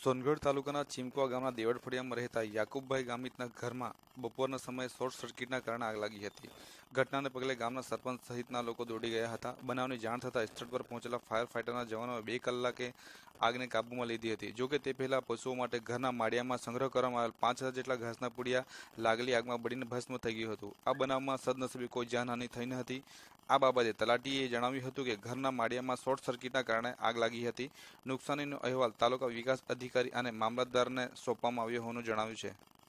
સોનગઢ તાલુકાના ચીમકવા ગામના દેવડ ફળિયામાં રહેતા યાકુબભાઈ ગામિતના ઘરમાં બપોરના સમયે શોર્ટ સર્કિટના કારણે આગ લાગી હતી. ઘટનાને પગલે ગામના સરપંચ સહિતના લોકો દોડી ગયા હતા. બનાવની જાણ થતાં સ્થળ પર પહોંચેલા ફાયર ફાઇટરના જવાનોએ 2 કલાકે આગને કાબૂમાં લીધી હતી. જોકે તે પહેલા પશુઓ માટે ઘરના માળિયામાં સંગ્રહ કરવામાં આવેલ 5000 જેટલા ઘાસના પૂડિયા લાગેલી આગમાં બળીને ભસ્મ થઈ ગયું હતું. આ બનાવમાં સદનસીબે કોઈ જાનહાનિ થઈ ન હતી. આ બાબતે તલાટીએ જણાવ્યું હતું કે ઘરના માળિયામાં શોર્ટ સર્કિટના કારણે આગ લાગી હતી. નુકસાનીનો અહેવાલ તાલુકા વિકાસ અધિકારી અને મામલતદારને સોંપવામાં આવ્યો હોવાનું જણાવ્યું છે.